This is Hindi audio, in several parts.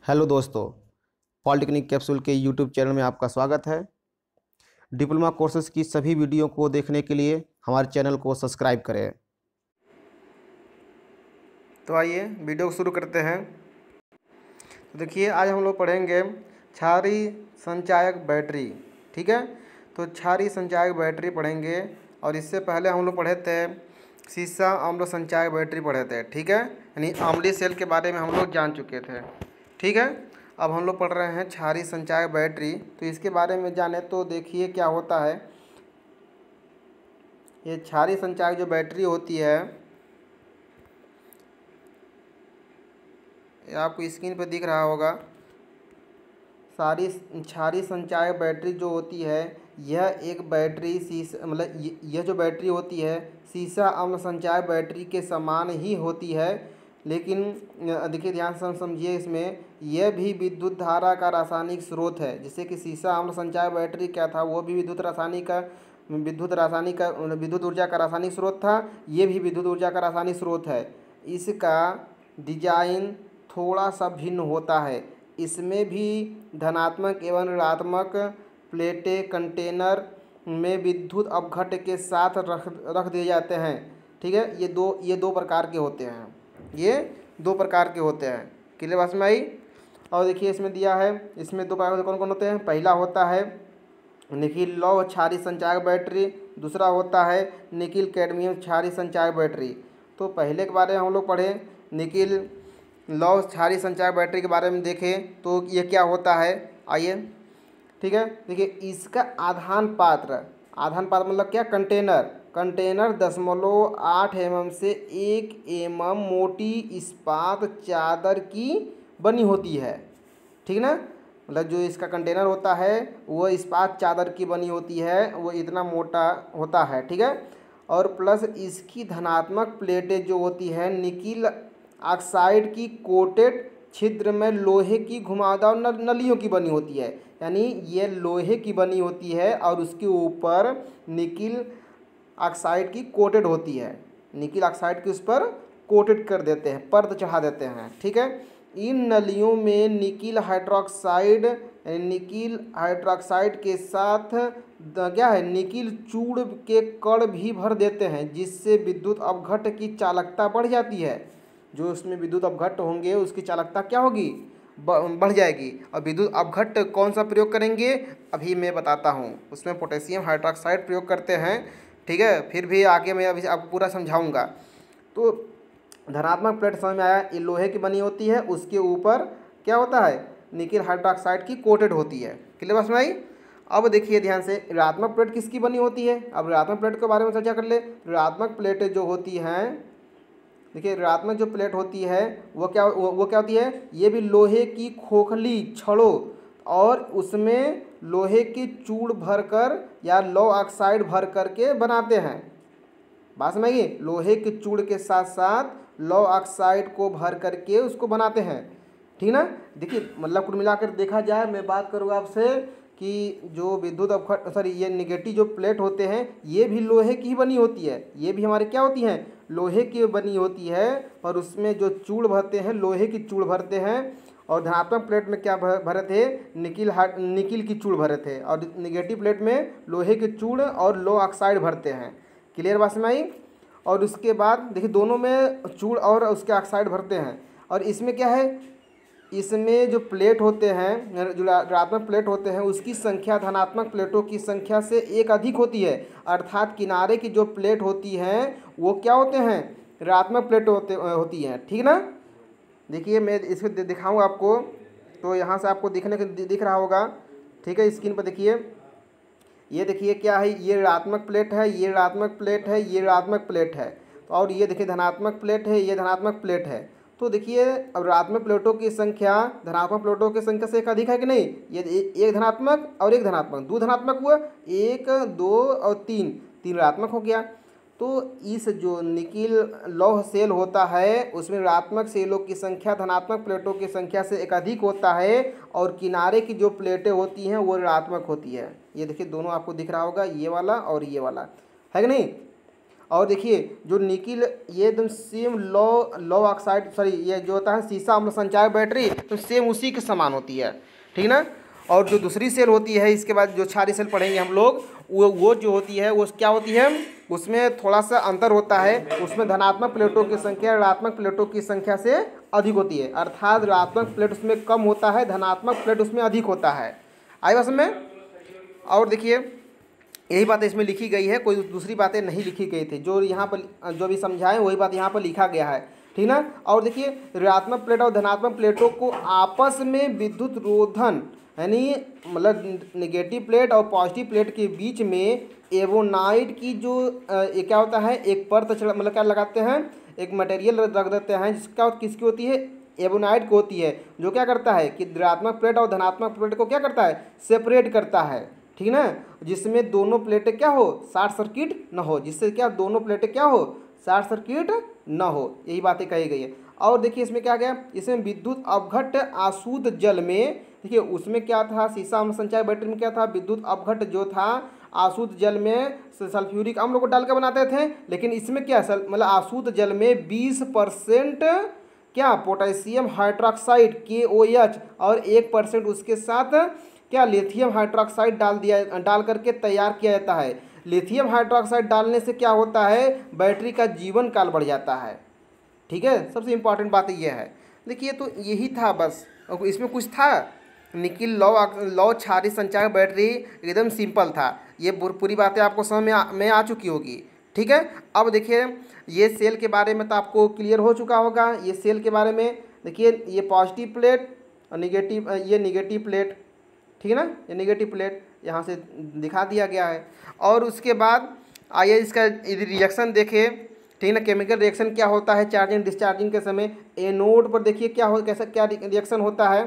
हेलो दोस्तों, पॉलिटेक्निक कैप्सूल के यूट्यूब चैनल में आपका स्वागत है। डिप्लोमा कोर्सेज की सभी वीडियो को देखने के लिए हमारे चैनल को सब्सक्राइब करें। तो आइए वीडियो को शुरू करते हैं। तो देखिए, आज हम लोग पढ़ेंगे क्षारीय संचायक बैटरी। ठीक है, तो क्षारीय संचायक बैटरी पढ़ेंगे। और इससे पहले हम लोग पढ़े थे सीसा अम्ल संचायक बैटरी पढ़े थे। ठीक है, यानी अम्लीय सेल के बारे में हम लोग जान चुके थे। ठीक है, अब हम लोग पढ़ रहे हैं क्षारीय संचायक बैटरी। तो इसके बारे में जाने तो देखिए क्या होता है। ये क्षारीय संचायक जो बैटरी होती है, ये आपको स्क्रीन पर दिख रहा होगा। सारी क्षारीय संचायक बैटरी जो होती है, यह एक बैटरी यह जो बैटरी होती है सीसा अम्ल संचायक बैटरी के समान ही होती है। लेकिन देखिए, ध्यान से समझिए, इसमें यह भी विद्युत धारा का रासायनिक स्रोत है। जैसे कि सीसा अम्ल संचायक बैटरी क्या था, वो भी विद्युत ऊर्जा का रासायनिक स्रोत था। ये भी विद्युत ऊर्जा का रासायनिक स्रोत है। इसका डिजाइन थोड़ा सा भिन्न होता है। इसमें भी धनात्मक एवं ऋणात्मक प्लेटें कंटेनर में विद्युत अपघट्ट के साथ रख दिए जाते हैं। ठीक है, ये दो प्रकार के होते हैं। ये दो प्रकार के होते हैं। क्लियर बात में आई। और देखिए, इसमें दिया है, इसमें दो प्रकार कौन कौन होते हैं। पहला होता है निकिल लौह क्षारीय संचायक बैटरी, दूसरा होता है निकिल कैडमियम क्षारीय संचायक बैटरी। तो पहले के बारे में हम लोग पढ़े, निकिल लौह क्षारीय संचायक बैटरी के बारे में देखें तो ये क्या होता है। आइए, ठीक है, देखिए इसका आधान पात्र मतलब क्या, कंटेनर 0.8 mm से 1 mm मोटी इस्पात चादर की बनी होती है। ठीक ना, मतलब जो इसका कंटेनर होता है वो इस्पात चादर की बनी होती है, वो इतना मोटा होता है। ठीक है, और प्लस इसकी धनात्मक प्लेटें जो होती है निकिल ऑक्साइड की कोटेड छिद्र में लोहे की घुमावदार नलियों की बनी होती है। यानी ये लोहे की बनी होती है और उसके ऊपर निकिल ऑक्साइड की कोटेड होती है। निकिल ऑक्साइड की उस पर कोटेड कर देते हैं, पर्द चढ़ा देते हैं। ठीक है, इन नलियों में निकिल हाइड्रोक्साइड के साथ क्या है, निकिल चूड़ के कण भी भर देते हैं, जिससे विद्युत अपघट्ट की चालकता बढ़ जाती है। जो उसमें विद्युत अपघट्ट होंगे उसकी चालकता क्या होगी, बढ़ जाएगी। और विद्युत अपघट्ट कौन सा प्रयोग करेंगे, अभी मैं बताता हूँ। उसमें पोटेशियम हाइड्रोक्साइड प्रयोग करते हैं। ठीक है, फिर भी आगे मैं अभी आपको पूरा समझाऊंगा। तो धनात्मक प्लेट समझ में आया, ये लोहे की बनी होती है, उसके ऊपर क्या होता है, निकिल हाइड्रोक्साइड की कोटेड होती है। क्लियर बात समझ आई। अब देखिए ध्यान से, ऋणात्मक प्लेट किसकी बनी होती है। अब ऋणात्मक प्लेट के बारे में चर्चा कर ले। ऋणात्मक प्लेटें जो होती हैं, देखिए ऋणात्मक जो प्लेट होती है वो क्या होती है, ये भी लोहे की खोखली छड़ों और उसमें लोहे की चूड़ भरकर या लौह ऑक्साइड भर करके बनाते हैं। बात समझिए, लोहे की चूड़ के साथ साथ लौह ऑक्साइड को भर करके उसको बनाते हैं। ठीक ना, देखिए मतलब कुल मिलाकर देखा जाए, मैं बात करूँगा आपसे कि जो विद्युत अपघट्ट ये निगेटिव जो प्लेट होते हैं, ये भी लोहे की ही बनी होती है। ये भी हमारे क्या होती हैं, लोहे की बनी होती है। और उसमें जो चूड़ भरते हैं, लोहे की चूड़ भरते हैं। और धनात्मक प्लेट में क्या भरे थे, निकिल की चूड़ भरे थे। और निगेटिव प्लेट में लोहे की चूड़ और लौह ऑक्साइड भरते हैं। क्लियर बात समझ आई। और उसके बाद देखिए, दोनों में चूड़ और उसके ऑक्साइड भरते हैं। और इसमें क्या है, इसमें जो प्लेट होते हैं, जो ऋणात्मक प्लेट होते हैं, उसकी संख्या धनात्मक प्लेटों की संख्या से एक अधिक होती है। अर्थात किनारे की जो प्लेट होती हैं वो क्या होते हैं, ऋणात्मक प्लेट होती हैं। ठीक ना, देखिए मैं इसको दिखाऊँ आपको। तो यहाँ से आपको दिख रहा होगा। ठीक है, स्क्रीन पर देखिए, ये देखिए क्या है, ये ऋणात्मक प्लेट है, ये ऋणात्मक प्लेट है, ये ऋणात्मक प्लेट है। और ये देखिए धनात्मक प्लेट है, ये धनात्मक प्लेट है। तो देखिए, अब ऋणात्मक प्लेटों की संख्या धनात्मक प्लेटों की संख्या से एक अधिक है कि नहीं। ये एक धनात्मक और एक धनात्मक, दो धनात्मक हुआ, 1 2 और 3 ऋणात्मक हो गया। तो इस जो निकिल लौह सेल होता है, उसमें ऋणात्मक सेलों की संख्या धनात्मक प्लेटों की संख्या से एक अधिक होता है। और किनारे की जो प्लेटें होती हैं वो ऋणात्मक होती है। ये देखिए, दोनों आपको दिख रहा होगा, ये वाला और ये वाला, है कि नहीं। और देखिए जो निकिल ये एकदम सेम लो ऑक्साइड सॉरी ये जो होता है सीसा अम्ल संचायक बैटरी तो सेम उसी के समान होती है, ठीक ना। और जो दूसरी सेल होती है इसके बाद जो क्षारीय सेल पढ़ेंगे हम लोग वो जो होती है वो क्या होती है, उसमें थोड़ा सा अंतर होता है, उसमें धनात्मक प्लेटों की संख्या ऋणात्मक प्लेटों की संख्या से अधिक होती है, अर्थात ऋणात्मक प्लेट उसमें कम होता है, धनात्मक प्लेट उसमें अधिक होता है। आई बात में। और देखिए यही बातें इसमें लिखी गई है, कोई दूसरी बातें नहीं लिखी गई थी, जो यहाँ पर जो भी समझाएं वही बात यहाँ पर लिखा गया है, ठीक ना। और देखिए ऋणात्मक प्लेट और धनात्मक प्लेटों को आपस में विद्युत रोधन यानी मतलब नेगेटिव प्लेट और पॉजिटिव प्लेट के बीच में एवोनाइड की जो ये क्या होता है एक परत मतलब क्या लगाते हैं, एक मटेरियल रख देते हैं जिसका किसकी होती है, एवोनाइड को होती है, जो क्या करता है कि ऋणात्मक प्लेट और धनात्मक प्लेट को क्या करता है सेपरेट करता है, ठीक ना। जिसमें दोनों प्लेटें क्या हो शॉर्ट सर्किट न हो, जिससे क्या दोनों प्लेटें क्या हो शॉर्ट सर्किट न हो, यही बातें कही गई है। और देखिए इसमें क्या गया, इसमें विद्युत अवघट आशुद्ध जल में देखिए उसमें क्या था सीसा अम्ल संचायक बैटरी में क्या था, विद्युत अवघट जो था आशुद्ध जल में सल्फ्यूरिक अम्ल को डाल कर बनाते थे, लेकिन इसमें क्या मतलब आशुद्ध जल में 20% क्या पोटेशियम हाइड्रोक्साइड KOH और 1% उसके साथ क्या लिथियम हाइड्रोक्साइड डाल करके तैयार किया जाता है। लिथियम हाइड्रोक्साइड डालने से क्या होता है बैटरी का जीवन काल बढ़ जाता है, ठीक है। सबसे इम्पॉर्टेंट बात यह है। देखिए तो यही था बस, इसमें कुछ था निकिल लो क्षारीय संचायक बैटरी एकदम सिंपल था, ये पूरी बातें आपको समझ में आ चुकी होगी, ठीक है। अब देखिए ये सेल के बारे में तो आपको क्लियर हो चुका होगा, ये सेल के बारे में देखिए ये पॉजिटिव प्लेट और निगेटिव प्लेट, ठीक है ना, ये निगेटिव प्लेट यहाँ से दिखा दिया गया है। और उसके बाद आइए इसका रिएक्शन देखें, ठीक ना, केमिकल रिएक्शन क्या होता है चार्जिंग डिस्चार्जिंग के समय। एनोड पर देखिए क्या रिएक्शन होता है,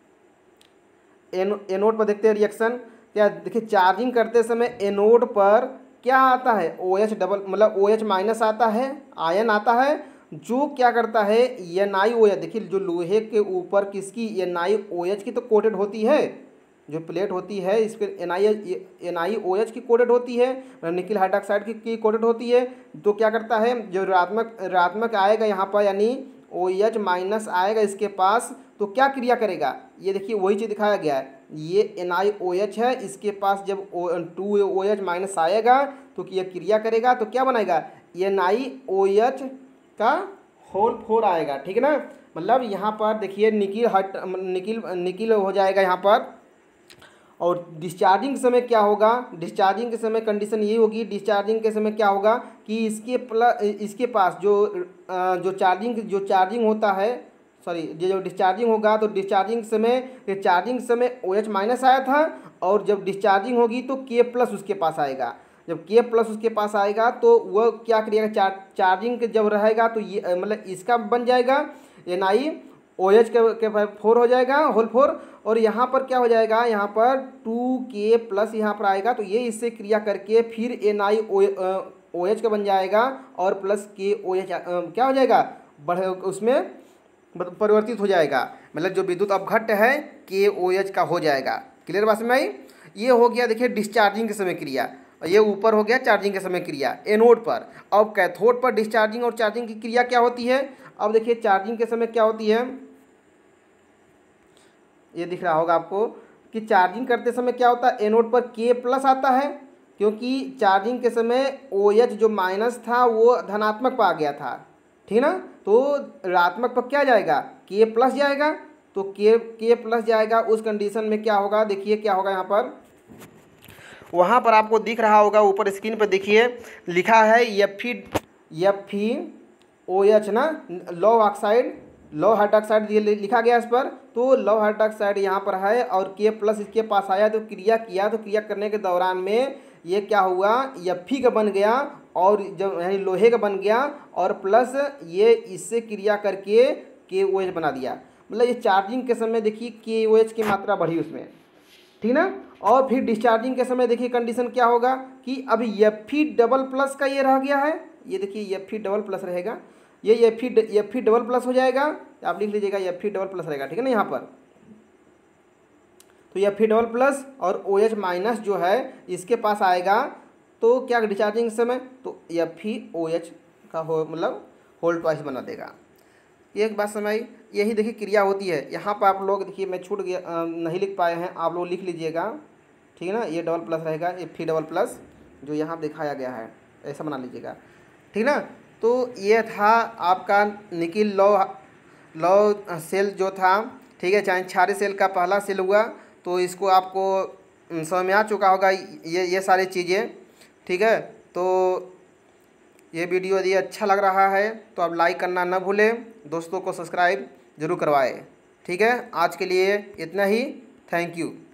एनोड पर देखते हैं रिएक्शन क्या, देखिए चार्जिंग करते समय एनोड पर क्या आता है OH डबल मतलब OH माइनस आता है, आयन आता है, जो क्या करता है NiOH, देखिए जो लोहे के ऊपर किसकी NiOH की तो कोटेड होती है, जो प्लेट होती है इस पर NiOH की कोटेड होती है, निकिल हाइड्रोक्साइड की कोटेड होती है। तो क्या करता है जो ऋणात्मक आएगा यहाँ पर यानी OH माइनस आएगा इसके पास, तो क्या क्रिया करेगा, ये देखिए वही चीज़ दिखाया गया है, ये NiOH है, इसके पास जब 2OH माइनस आएगा तो ये क्रिया करेगा तो क्या बनाएगा NiOH का होल 4 आएगा, ठीक है ना। मतलब यहाँ पर देखिए निकिल हो जाएगा यहाँ पर। और डिस्चार्जिंग के समय क्या होगा, डिस्चार्जिंग के समय कंडीशन यही होगी, डिस्चार्जिंग के समय क्या होगा कि इसके पास जो चार्जिंग होता है सॉरी जो डिस्चार्जिंग होगा तो डिस्चार्जिंग समय OH माइनस आया था, और जब डिस्चार्जिंग होगी तो K+ उसके पास आएगा, जब K+ उसके पास आएगा तो वह क्या करिएगा चार्जिंग जब रहेगा तो ये मतलब इसका बन जाएगा NiOH के 4 हो जाएगा होल 4, और यहाँ पर क्या हो जाएगा यहाँ पर 2K+ यहाँ पर आएगा, तो ये इससे क्रिया करके फिर NiOH का बन जाएगा और प्लस KOH क्या हो जाएगा बढ़े उसमें परिवर्तित हो जाएगा, मतलब जो विद्युत अपघट्ट है KOH का हो जाएगा। क्लियर बात में आई। ये हो गया देखिए डिस्चार्जिंग के समय क्रिया, और ये ऊपर हो गया चार्जिंग के समय क्रिया एनोड पर। अब कैथोड पर डिस्चार्जिंग और चार्जिंग की क्रिया क्या होती है, अब देखिए चार्जिंग के समय क्या होती है, ये दिख रहा होगा आपको कि चार्जिंग करते समय क्या होता है एनोड पर K+ आता है, क्योंकि चार्जिंग के समय OH जो माइनस था वो धनात्मक पर आ गया था, ठीक ना, तो ऋणात्मक पर क्या जाएगा K+ जाएगा, तो K+ जाएगा। उस कंडीशन में क्या होगा देखिए क्या होगा यहाँ पर, वहाँ पर आपको दिख रहा होगा ऊपर स्क्रीन पर देखिए लिखा है FeOH ना, लो हाइड्रोक्साइड लिखा गया इस पर, तो लो हाइड्रोक्साइड यहाँ पर है और K+ इसके पास आया तो क्रिया किया, तो क्रिया करने के दौरान में ये क्या हुआ Fe का बन गया, और जब यानी लोहे का बन गया, और प्लस ये इससे क्रिया करके KOH बना दिया। मतलब ये चार्जिंग के समय देखिए KOH की मात्रा बढ़ी उसमें, ठीक ना। और फिर डिस्चार्जिंग के समय देखिए कंडीशन क्या होगा कि अभी Fe++ का ये रह गया है, ये देखिए Fe++ रहेगा, ये Fe++ हो जाएगा, आप लिख लीजिएगा Fe++ रहेगा, ठीक है ना यहाँ पर। तो Fe++ और OH- जो है इसके पास आएगा तो क्या डिस्चार्जिंग समय तो FeOH का हो मतलब होल्ड ट्वाइस बना देगा। एक बात समझ आई। यही देखिए क्रिया होती है। यहाँ पर आप लोग देखिए मैं छूट गया नहीं लिख पाए हैं, आप लोग लिख लीजिएगा, ठीक है ना। ये डबल प्लस रहेगा, ये Fe डबल प्लस जो यहाँ दिखाया गया है ऐसा बना लीजिएगा, ठीक ना। तो ये था आपका निकिल लौ सेल जो था, ठीक है। चाहे क्षारीय सेल का पहला सेल हुआ तो इसको आपको समझ में आ चुका होगा ये सारी चीज़ें, ठीक है। तो ये वीडियो यदि अच्छा लग रहा है तो आप लाइक करना न भूलें, दोस्तों को सब्सक्राइब जरूर करवाएं, ठीक है। आज के लिए इतना ही, थैंक यू।